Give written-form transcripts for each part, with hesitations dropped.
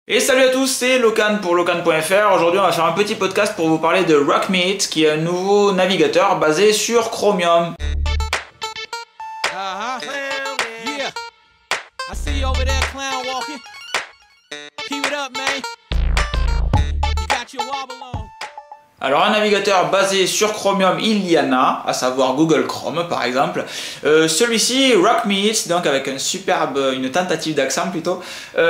Et salut à tous, c'est Locan pour Locan.fr. Aujourd'hui on va faire un petit podcast pour vous parler de Rockmeet, qui est un nouveau navigateur basé sur Chromium. Alors un navigateur basé sur Chromium, il y en a, à savoir Google Chrome par exemple. Celui-ci, Rockmeet, donc avec une tentative d'accent plutôt,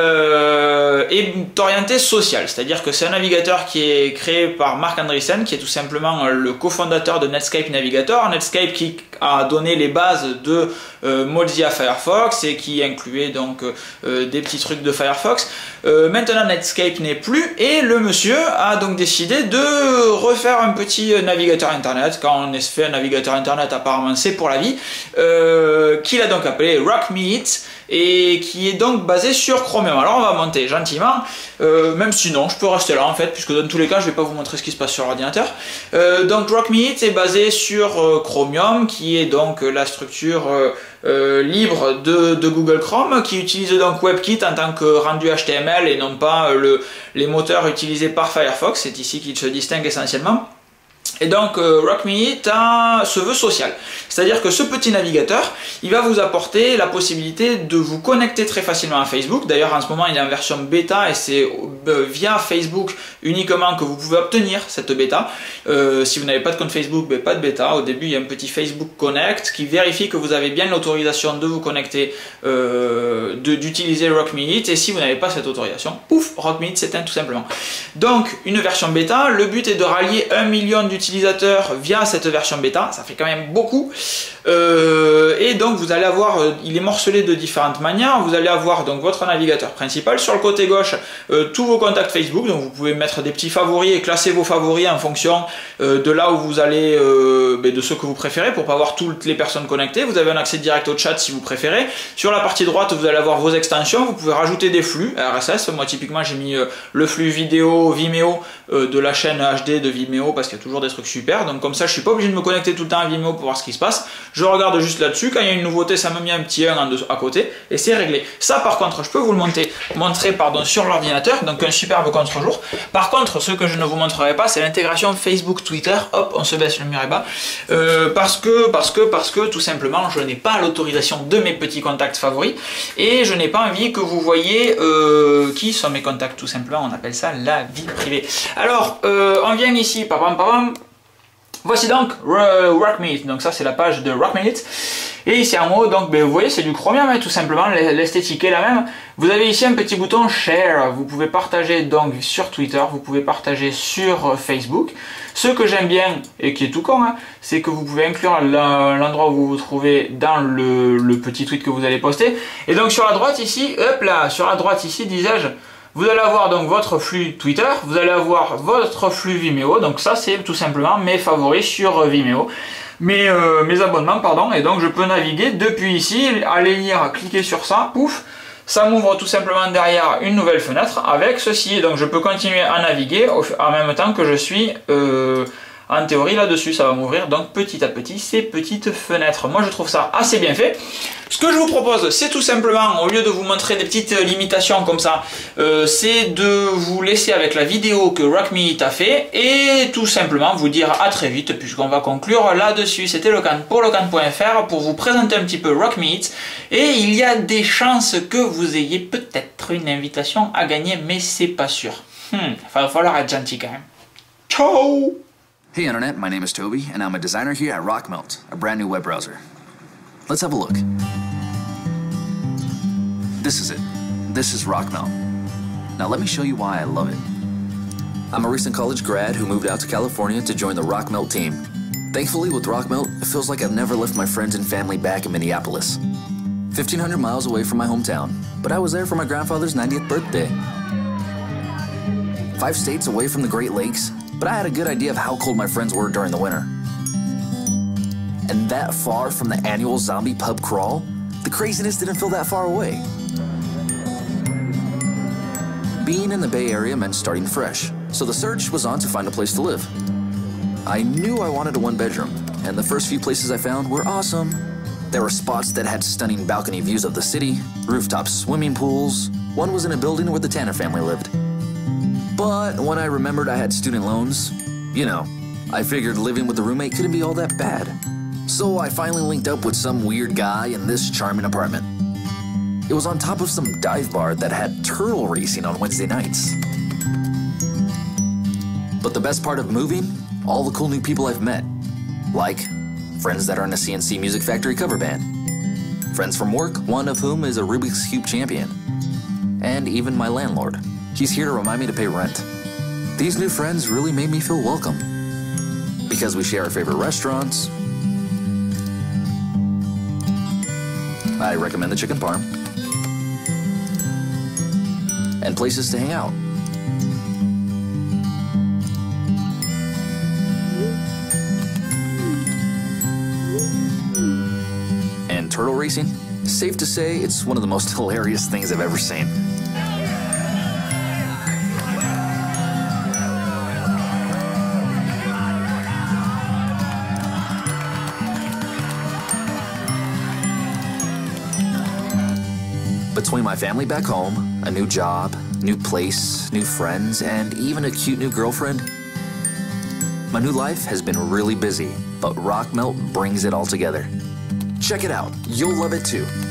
est orienté social. C'est-à-dire que c'est un navigateur qui est créé par Marc Andreessen, qui est tout simplement le cofondateur de Netscape Navigator. Netscape qui a donné les bases de Mozilla Firefox et qui incluait donc des petits trucs de Firefox. Maintenant Netscape n'est plus et le monsieur a donc décidé de refaire un petit navigateur internet. Quand on fait un navigateur internet, apparemment c'est pour la vie, qu'il a donc appelé Rockmeet et qui est donc basé sur Chromium. Alors on va monter gentiment, même si non, je peux rester là en fait, puisque dans tous les cas je vais pas vous montrer ce qui se passe sur l'ordinateur. Donc Rockmeet est basé sur Chromium, qui est donc la structure libre de Google Chrome, qui utilise donc WebKit en tant que rendu HTML et non pas les moteurs utilisés par Firefox. C'est ici qu'il se distingue essentiellement. Et donc Rockmeet se veut social, c'est-à-dire que ce petit navigateur, il va vous apporter la possibilité de vous connecter très facilement à Facebook. D'ailleurs en ce moment il est en version bêta et c'est via Facebook uniquement que vous pouvez obtenir cette bêta. Si vous n'avez pas de compte Facebook, pas de bêta. Au début il y a un petit Facebook Connect qui vérifie que vous avez bien l'autorisation de vous connecter, d'utiliser Rockmeet, et si vous n'avez pas cette autorisation, pouf, Rockmeet s'éteint tout simplement. Donc une version bêta, le but est de rallier 1 million d'utilisateurs via cette version bêta, ça fait quand même beaucoup, et donc vous allez avoir, il est morcelé de différentes manières. Vous allez avoir donc votre navigateur principal, sur le côté gauche tous vos contacts Facebook, donc vous pouvez mettre des petits favoris et classer vos favoris en fonction de là où vous allez, de ceux que vous préférez, pour pas avoir toutes les personnes connectées. Vous avez un accès direct au chat si vous préférez. Sur la partie droite vous allez avoir vos extensions, vous pouvez rajouter des flux RSS. Moi typiquement j'ai mis le flux vidéo Vimeo de la chaîne HD de Vimeo, parce qu'il y a toujours des trucs super, donc comme ça je suis pas obligé de me connecter tout le temps à Vimeo pour voir ce qui se passe. Je regarde juste là-dessus, quand il y a une nouveauté ça me met un petit 1 à côté et c'est réglé. Ça par contre je peux vous le montrer sur l'ordinateur, donc un superbe contre-jour. Par contre ce que je ne vous montrerai pas, c'est l'intégration Facebook Twitter. Hop, on se baisse le mur et bas, parce que tout simplement je n'ai pas l'autorisation de mes petits contacts favoris et je n'ai pas envie que vous voyez qui sont mes contacts, tout simplement. On appelle ça la vie privée. Alors on vient ici, voici donc Rockmeet, donc ça c'est la page de Rockmeet, et ici en haut, donc vous voyez c'est du Chromium, tout simplement, l'esthétique est la même. Vous avez ici un petit bouton Share, vous pouvez partager donc sur Twitter, vous pouvez partager sur Facebook. Ce que j'aime bien, et qui est tout con, c'est que vous pouvez inclure l'endroit où vous vous trouvez dans le petit tweet que vous allez poster. Et donc sur la droite ici, hop là, sur la droite ici, disais-je, vous allez avoir donc votre flux Twitter, vous allez avoir votre flux Vimeo, donc ça c'est tout simplement mes favoris sur Vimeo, mes abonnements pardon, et donc je peux naviguer depuis ici, aller lire, cliquer sur ça, pouf, ça m'ouvre tout simplement derrière une nouvelle fenêtre avec ceci, et donc je peux continuer à naviguer en même temps que je suis en théorie là-dessus. Ça va m'ouvrir donc petit à petit ces petites fenêtres. Moi je trouve ça assez bien fait. Ce que je vous propose, c'est tout simplement, au lieu de vous montrer des petites limitations comme ça, c'est de vous laisser avec la vidéo que Rockmeet a fait et tout simplement vous dire à très vite, puisqu'on va conclure là-dessus. C'était Locan pour Locan.fr pour vous présenter un petit peu Rockmeet, et il y a des chances que vous ayez peut-être une invitation à gagner, mais c'est pas sûr. Il va falloir être gentil quand même. Ciao! Hey Internet, my name is Toby, and I'm a designer here at Rockmelt, a brand new web browser. Let's have a look. This is it. This is Rockmelt. Now let me show you why I love it. I'm a recent college grad who moved out to California to join the Rockmelt team. Thankfully, with Rockmelt, it feels like I've never left my friends and family back in Minneapolis. 1,500 miles away from my hometown, but I was there for my grandfather's 90th birthday. 5 states away from the Great Lakes, but I had a good idea of how cold my friends were during the winter. And that far from the annual zombie pub crawl, the craziness didn't feel that far away. Being in the Bay Area meant starting fresh, so the search was on to find a place to live. I knew I wanted a 1-bedroom, and the first few places I found were awesome, There were spots that had stunning balcony views of the city, rooftop swimming pools. One was in a building where the Tanner family lived. But when I remembered I had student loans, you know, I figured living with a roommate couldn't be all that bad. So I finally linked up with some weird guy in this charming apartment. It was on top of some dive bar that had turtle racing on Wednesday nights. But the best part of moving, all the cool new people I've met. Like friends that are in a CNC Music Factory cover band. Friends from work, one of whom is a Rubik's Cube champion. And even my landlord. He's here to remind me to pay rent. These new friends really made me feel welcome. Because we share our favorite restaurants. I recommend the Chicken Parm. And places to hang out. And turtle racing? Safe to say, it's one of the most hilarious things I've ever seen. Between my family back home, a new job, new place, new friends, and even a cute new girlfriend, my new life has been really busy, but Rock Melt brings it all together. Check it out, you'll love it too.